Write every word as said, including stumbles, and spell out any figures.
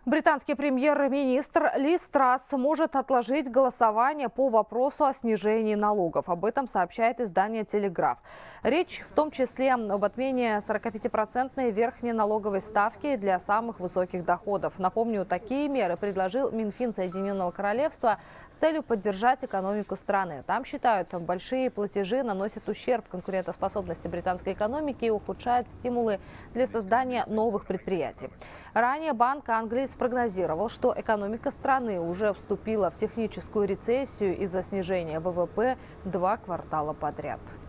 Британский премьер-министр Ли Трасс может отложить голосование по вопросу о снижении налогов. Об этом сообщает издание «Телеграф». Речь в том числе об отмене сорокапятипроцентной верхней налоговой ставки для самых высоких доходов. Напомню, такие меры предложил Минфин Соединенного Королевства с целью поддержать экономику страны. Там считают, большие платежи наносят ущерб конкурентоспособности британской экономики и ухудшают стимулы для создания новых предприятий. Ранее Банк Англии спрогнозировал, что экономика страны уже вступила в техническую рецессию из-за снижения вэ вэ пэ два квартала подряд.